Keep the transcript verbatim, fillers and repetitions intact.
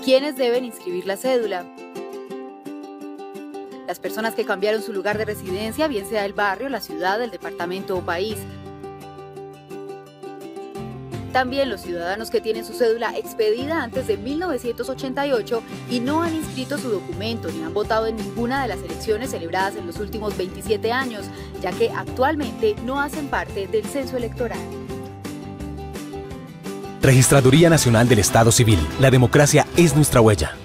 ¿Quiénes deben inscribir la cédula? Las personas que cambiaron su lugar de residencia, bien sea el barrio, la ciudad, el departamento o país. También los ciudadanos que tienen su cédula expedida antes de mil novecientos ochenta y ocho y no han inscrito su documento ni han votado en ninguna de las elecciones celebradas en los últimos veintisiete años, ya que actualmente no hacen parte del censo electoral. Registraduría Nacional del Estado Civil. La democracia es nuestra huella.